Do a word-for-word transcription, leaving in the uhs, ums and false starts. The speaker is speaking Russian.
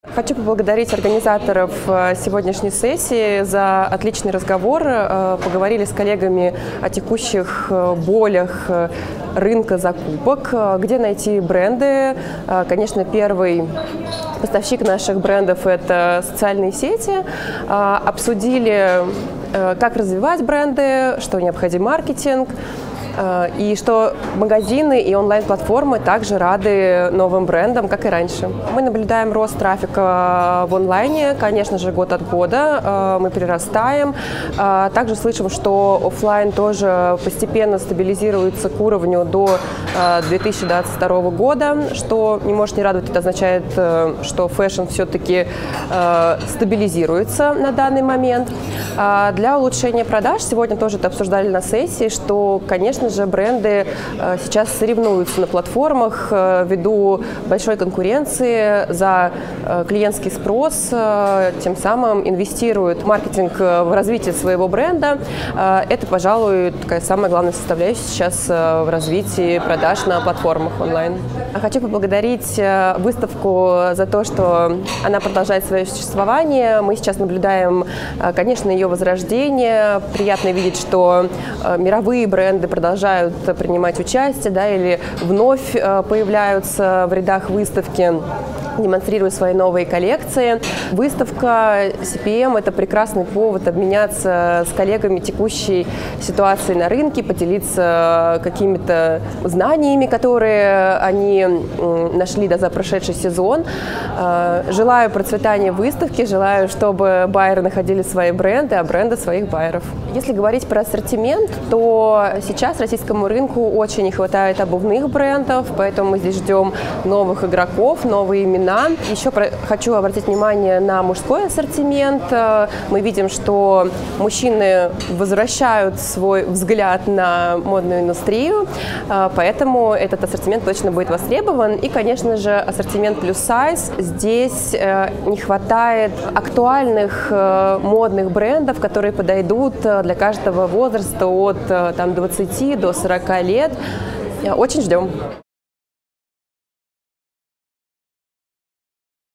Хочу поблагодарить организаторов сегодняшней сессии за отличный разговор. Поговорили с коллегами о текущих болях рынка закупок, где найти бренды. Конечно, первый поставщик наших брендов – это социальные сети. Обсудили, как развивать бренды, что необходим маркетинг. И что магазины и онлайн-платформы также рады новым брендам, как и раньше. Мы наблюдаем рост трафика в онлайне, конечно же, год от года мы прирастаем. Также слышим, что офлайн тоже постепенно стабилизируется к уровню до две тысячи двадцать второго года, что не может не радовать. Это означает, что фэшн все-таки стабилизируется на данный момент. Для улучшения продаж сегодня тоже это обсуждали на сессии, что, конечно же, бренды сейчас соревнуются на платформах ввиду большой конкуренции за клиентский спрос, тем самым инвестируют в маркетинг, в развитие своего бренда. Это, пожалуй, такая самая главная составляющая сейчас в развитии продаж на платформах онлайн. Хочу поблагодарить выставку за то, что она продолжает свое существование. Мы сейчас наблюдаем, конечно, ее возрождение. Приятно видеть, что мировые бренды продолжают принимать участие, да, или вновь появляются в рядах выставки, демонстрируя свои новые коллекции. Выставка си пи эм – это прекрасный повод обменяться с коллегами текущей ситуации на рынке, поделиться какими-то знаниями, которые они нашли да, за прошедший сезон. Желаю процветания выставки, желаю, чтобы байеры находили свои бренды, а бренды своих байеров. Если говорить про ассортимент, то сейчас российскому рынку очень не хватает обувных брендов, поэтому мы здесь ждем новых игроков, новые имена. Еще хочу обратить внимание на мужской ассортимент. Мы видим, что мужчины возвращают свой взгляд на модную индустрию, поэтому этот ассортимент точно будет востребован. И, конечно же, ассортимент плюс сайз. Здесь не хватает актуальных модных брендов, которые подойдут для каждого возраста от там, двадцати до сорока лет. Очень ждем.